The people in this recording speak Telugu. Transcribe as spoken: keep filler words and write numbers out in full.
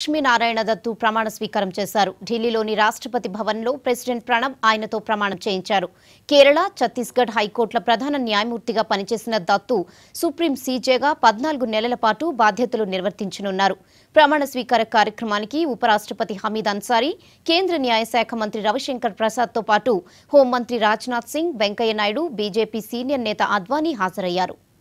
లక్ష్మీనారాయణ దత్తు ప్రమాణ స్వీకారం చేశారు. ఢిల్లీలోని రాష్ట్రపతి భవన్లో ప్రెసిడెంట్ ప్రణబ్ ఆయనతో ప్రమాణం చేయించారు. కేరళ, ఛత్తీస్గఢ్ హైకోర్టుల ప్రధాన న్యాయమూర్తిగా పనిచేసిన దత్తు సుప్రీం సీజేగా పద్నాలుగు నెలల పాటు బాధ్యతలు నిర్వర్తించనున్నారు. ప్రమాణ స్వీకార కార్యక్రమానికి ఉపరాష్ట్రపతి హమీద్ అన్సారీ, కేంద్ర న్యాయశాఖ మంత్రి రవిశంకర్ ప్రసాద్తో పాటు హోంమంత్రి రాజ్నాథ్ సింగ్, వెంకయ్య నాయుడు, బీజేపీ సీనియర్ నేత అద్వానీ హాజరయ్యారు.